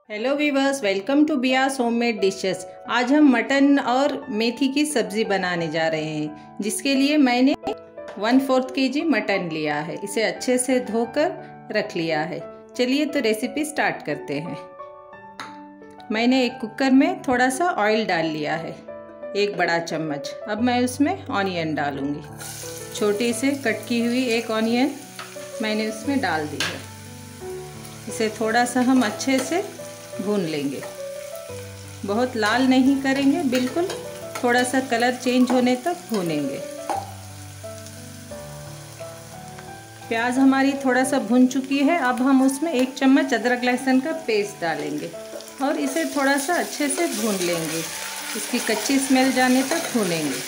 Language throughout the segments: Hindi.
Hello viewers, welcome to Bia's homemade dishes. आज हम मटन और मेथी की सब्ज़ी बनाने जा रहे हैं, जिसके लिए मैंने 1/4 kg मटन लिया है। इसे अच्छे से धोकर रख लिया है। चलिए तो रेसिपी स्टार्ट करते हैं। मैंने एक कुकर में थोड़ा सा ऑयल डाल लिया है, 1 बड़ा चम्मच। अब मैं उसमें ऑनियन डालूँगी। छोटी से कट की हुई एक ऑनियन मैंने उसमें डाल दी है। इसे थोड़ा सा हम अच्छे से भून लेंगे। बहुत लाल नहीं करेंगे, बिल्कुल थोड़ा सा कलर चेंज होने तक भूनेंगे। प्याज हमारी थोड़ा सा भुन चुकी है। अब हम उसमें 1 चम्मच अदरक लहसुन का पेस्ट डालेंगे और इसे थोड़ा सा अच्छे से भून लेंगे। इसकी कच्ची स्मेल जाने तक भूनेंगे।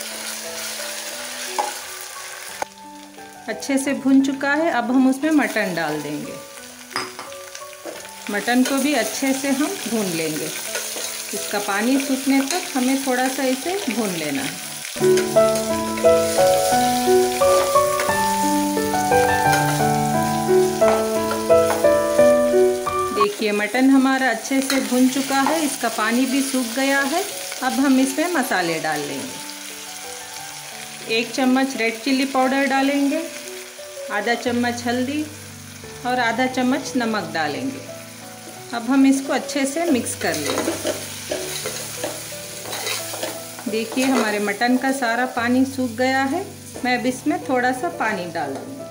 अच्छे से भुन चुका है। अब हम उसमें मटन डाल देंगे। मटन को भी अच्छे से हम भून लेंगे। इसका पानी सूखने तक हमें थोड़ा सा इसे भून लेना है। देखिए, मटन हमारा अच्छे से भुन चुका है। इसका पानी भी सूख गया है। अब हम इसमें मसाले डाल लेंगे। 1 चम्मच रेड चिल्ली पाउडर डालेंगे, आधा चम्मच हल्दी और आधा चम्मच नमक डालेंगे। अब हम इसको अच्छे से मिक्स कर लेंगे। देखिए, हमारे मटन का सारा पानी सूख गया है। मैं अब इसमें थोड़ा सा पानी डाल दूँगी।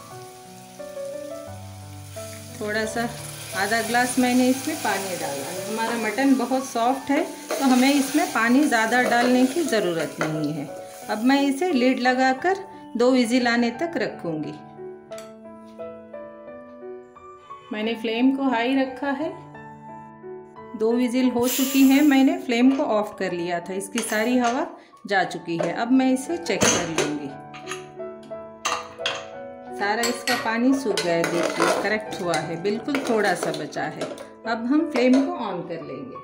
थोड़ा सा आधा ग्लास मैंने इसमें पानी डाला है। हमारा मटन बहुत सॉफ्ट है, तो हमें इसमें पानी ज़्यादा डालने की ज़रूरत नहीं है। अब मैं इसे लीड लगाकर 2 विजिल आने तक रखूँगी। मैंने फ्लेम को हाई रखा है। 2 विजिल हो चुकी है। मैंने फ्लेम को ऑफ कर लिया था। इसकी सारी हवा जा चुकी है। अब मैं इसे चेक कर लूँगी। सारा इसका पानी सूख गया है। देखिए, करेक्ट हुआ है। बिल्कुल थोड़ा सा बचा है। अब हम फ्लेम को ऑन कर लेंगे।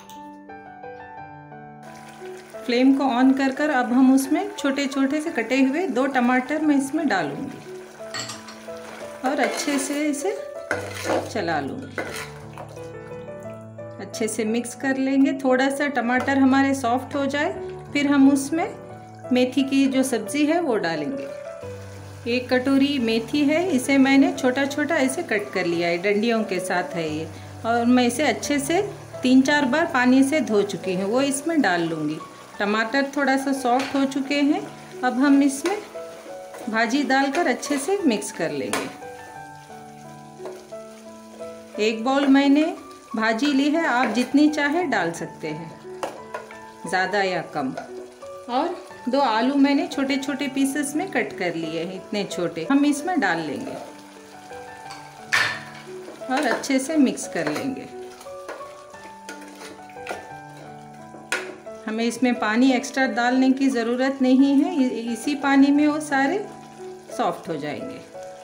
फ्लेम को ऑन कर अब हम उसमें छोटे छोटे से कटे हुए 2 टमाटर मैं इसमें डालूँगी और अच्छे से इसे चला लूँगी। अच्छे से मिक्स कर लेंगे। थोड़ा सा टमाटर हमारे सॉफ्ट हो जाए, फिर हम उसमें मेथी की जो सब्ज़ी है वो डालेंगे। 1 कटोरी मेथी है। इसे मैंने छोटा छोटा ऐसे कट कर लिया है, डंडियों के साथ है ये। और मैं इसे अच्छे से 3-4 बार पानी से धो चुकी हूँ, वो इसमें डाल लूँगी। टमाटर थोड़ा सा सॉफ्ट हो चुके हैं। अब हम इसमें भाजी डालकर अच्छे से मिक्स कर लेंगे। 1 बाउल मैंने भाजी ली है। आप जितनी चाहे डाल सकते हैं, ज़्यादा या कम। और 2 आलू मैंने छोटे छोटे पीसेस में कट कर लिए हैं, इतने छोटे। हम इसमें डाल लेंगे और अच्छे से मिक्स कर लेंगे। हमें इसमें पानी एक्स्ट्रा डालने की ज़रूरत नहीं है। इसी पानी में वो सारे सॉफ्ट हो जाएंगे।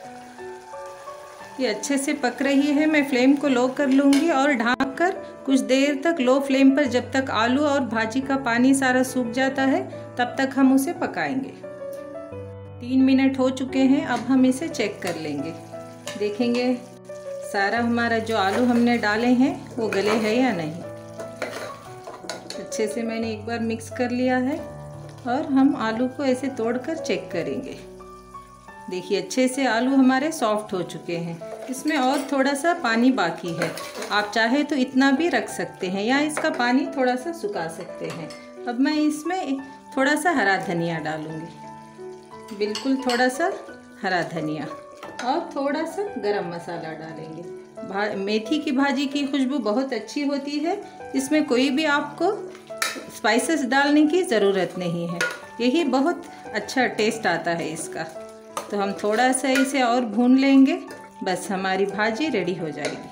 ये अच्छे से पक रही है। मैं फ्लेम को लो कर लूँगी और ढक कर कुछ देर तक लो फ्लेम पर, जब तक आलू और भाजी का पानी सारा सूख जाता है, तब तक हम उसे पकाएंगे। 3 मिनट हो चुके हैं। अब हम इसे चेक कर लेंगे। देखेंगे सारा हमारा जो आलू हमने डाले हैं वो गले हैं या नहीं। अच्छे से मैंने एक बार मिक्स कर लिया है और हम आलू को ऐसे तोड़कर चेक करेंगे। देखिए, अच्छे से आलू हमारे सॉफ्ट हो चुके हैं। इसमें और थोड़ा सा पानी बाकी है। आप चाहे तो इतना भी रख सकते हैं या इसका पानी थोड़ा सा सुखा सकते हैं। अब मैं इसमें थोड़ा सा हरा धनिया डालूँगी, बिल्कुल थोड़ा सा हरा धनिया, और थोड़ा सा गरम मसाला डालेंगे। मेथी की भाजी की खुशबू बहुत अच्छी होती है। इसमें कोई भी आपको स्पाइसेस डालने की ज़रूरत नहीं है। यही बहुत अच्छा टेस्ट आता है इसका। तो हम थोड़ा सा इसे और भून लेंगे, बस हमारी भाजी रेडी हो जाएगी।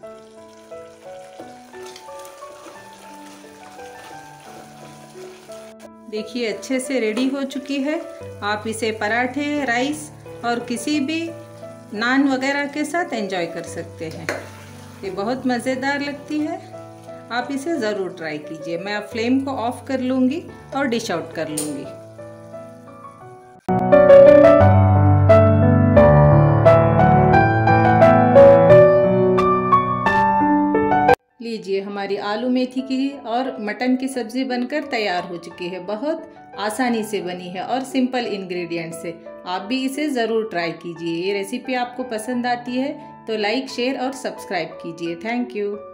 देखिए, अच्छे से रेडी हो चुकी है। आप इसे पराठे, राइस और किसी भी नान वगैरह के साथ एंजॉय कर सकते हैं। ये बहुत मज़ेदार लगती है। आप इसे ज़रूर ट्राई कीजिए। मैं अब फ्लेम को ऑफ कर लूँगी और डिश आउट कर लूँगी। लीजिए, हमारी आलू मेथी की और मटन की सब्ज़ी बनकर तैयार हो चुकी है। बहुत आसानी से बनी है और सिंपल इंग्रेडिएंट से। आप भी इसे ज़रूर ट्राई कीजिए। ये रेसिपी आपको पसंद आती है तो लाइक, शेयर और सब्सक्राइब कीजिए। Thank you.